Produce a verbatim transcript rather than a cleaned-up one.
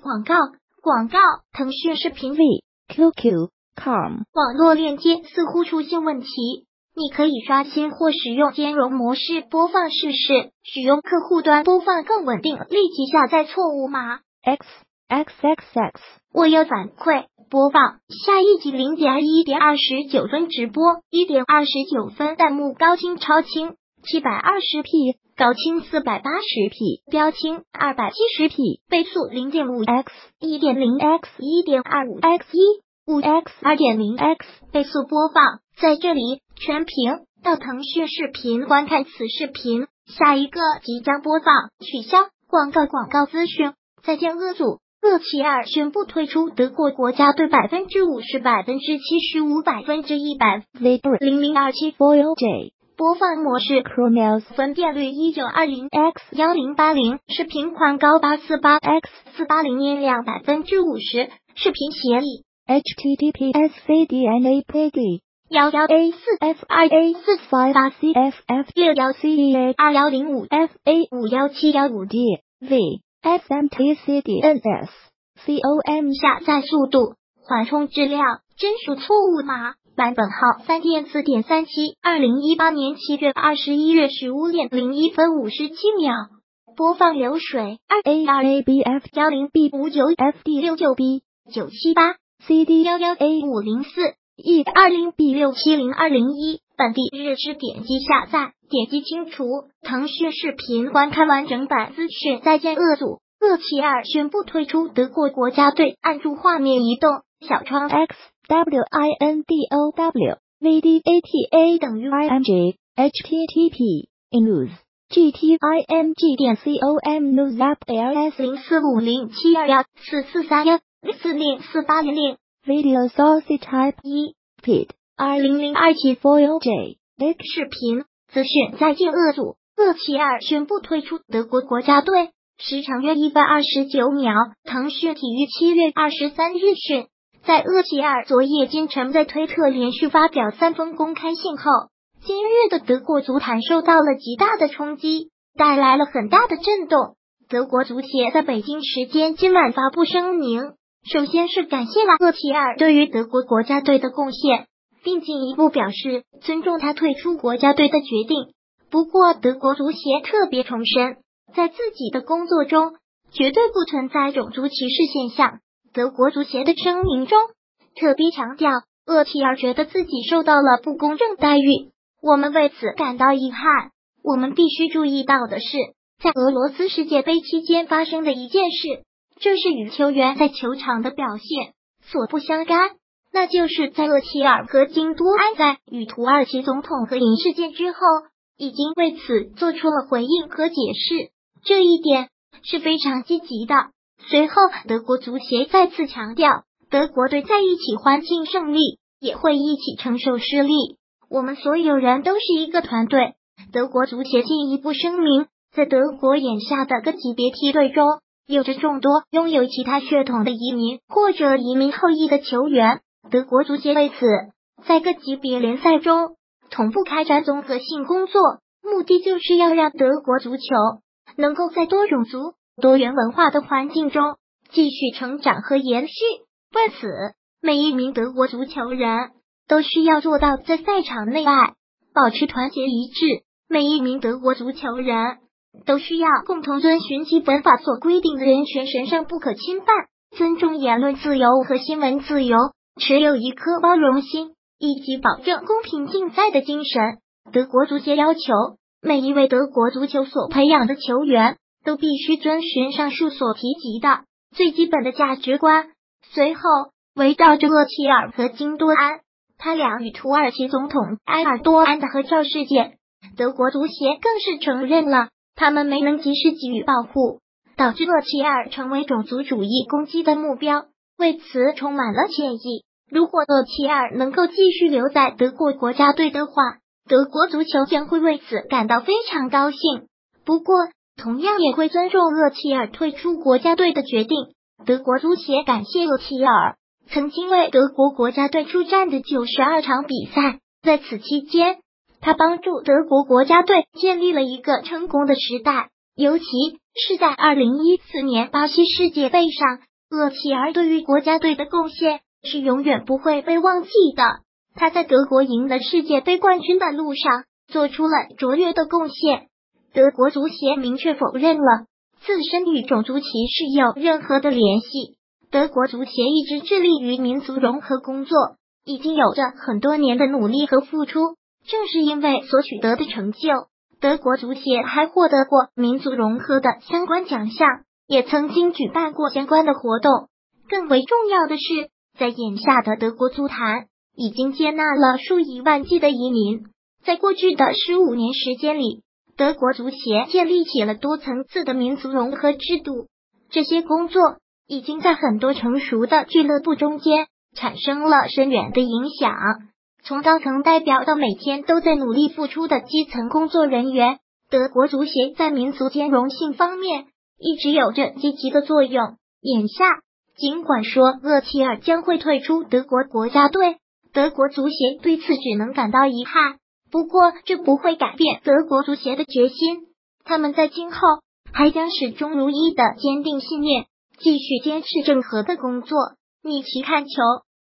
广告，广告，腾讯视频 V Q Q com 网络链接似乎出现问题，你可以刷新或使用兼容模式播放试试，使用客户端播放更稳定，立即下载错误码。 X X X X 我有反馈，播放下一集零点一点二十九分直播，一点二十九分弹幕高清超清七百二十 P， 高清四百八十 P， 标清二百七十 P， 倍速 零点五 X， 一点零 X， 一点二五 X， 一 五 X， 二点零 X， 倍速播放。在这里全屏到腾讯视频观看此视频，下一个即将播放，取消广告广告资讯。再见恶组。厄齐尔宣布退出德国国家队百分之五十、百分之七十五、百分之一百。零零二七 Foil J 播放模式 Chronos 分辨率一九二零 X 一零八零，视频宽高八四八 X 四八零，音量百分之五十，视频协议 https C D N A P D 幺幺 A 四 F 二 A 四 five 八 C F F 六幺 C E A 二幺零五 F A 五幺七幺五 D V S M T C D N S C O M 下载速度，缓冲质量，真属错误码，版本号三点四点三七，二零一八年七月二十一月十五点零一分五十七秒。播放流水二 A 二 A B F 一零 B 五九 F D 六九 B 九七八 C D 幺幺 A 五零四 E 二零 B 六七零二零一，本地日志点击下载，点击清除。腾讯视频观看完整版资讯。再见恶组。厄齐尔宣布退出德国国家队，按住画面移动小窗 X W I N D O W V D A T A 等于 I M G H T T P news G T I M G 点 com news app L S 零四五零七二幺四四三幺四零四八零零 video source type 一 feed 二零零二七 foil J 视频资讯。再见恶组。厄齐尔宣布退出德国国家队。时长约一分二十九秒。腾讯体育七月二十三日讯，在厄齐尔昨夜今晨在推特连续发表三封公开信后，今日的德国足坛受到了极大的冲击，带来了很大的震动。德国足协在北京时间今晚发布声明，首先是感谢了厄齐尔对于德国国家队的贡献，并进一步表示尊重他退出国家队的决定。不过，德国足协特别重申，在自己的工作中绝对不存在种族歧视现象。德国足协的声明中特别强调，厄齐尔觉得自己受到了不公正待遇，我们为此感到遗憾。我们必须注意到的是，在俄罗斯世界杯期间发生的一件事，这是与球员在球场的表现所不相干，那就是在厄齐尔和京多安在与土耳其总统合影事件之后，已经为此做出了回应和解释，这一点是非常积极的。随后，德国足协再次强调，德国队在一起欢庆胜利，也会一起承受失利。我们所有人都是一个团队。德国足协进一步声明，在德国眼下的各级别梯队中，有着众多拥有其他血统的移民或者移民后裔的球员。德国足协为此在各级别联赛中同步开展综合性工作，目的就是要让德国足球能够在多种族、多元文化的环境中继续成长和延续。为此，每一名德国足球人都需要做到在赛场内外保持团结一致。每一名德国足球人都需要共同遵循基本法所规定的人权神圣不可侵犯，尊重言论自由和新闻自由，持有一颗包容心，以及保证公平竞赛的精神。德国足协要求每一位德国足球所培养的球员都必须遵循上述所提及的最基本的价值观。随后，围绕着厄齐尔和京多安他俩与土耳其总统埃尔多安的合照事件，德国足协更是承认了他们没能及时给予保护，导致厄齐尔成为种族主义攻击的目标，为此充满了歉意。如果厄齐尔能够继续留在德国国家队的话，德国足球将会为此感到非常高兴。不过，同样也会尊重厄齐尔退出国家队的决定。德国足协感谢厄齐尔曾经为德国国家队出战的九十二场比赛，在此期间，他帮助德国国家队建立了一个成功的时代，尤其是在二零一四年巴西世界杯上， 厄齐尔对于国家队的贡献是永远不会被忘记的。他在德国赢得世界杯冠军的路上做出了卓越的贡献。德国足协明确否认了自身与种族歧视有任何的联系。德国足协一直致力于民族融合工作，已经有着很多年的努力和付出。正是因为所取得的成就，德国足协还获得过民族融合的相关奖项，也曾经举办过相关的活动。更为重要的是，在眼下的德国足坛已经接纳了数以万计的移民。在过去的十五年时间里，德国足协建立起了多层次的民族融合制度，这些工作已经在很多成熟的俱乐部中间产生了深远的影响。从高层代表到每天都在努力付出的基层工作人员，德国足协在民族兼容性方面一直有着积极的作用。眼下，尽管说厄齐尔将会退出德国国家队，德国足协对此只能感到遗憾。不过，这不会改变德国足协的决心，他们在今后还将始终如一的坚定信念，继续坚持整合的工作，逆其看球。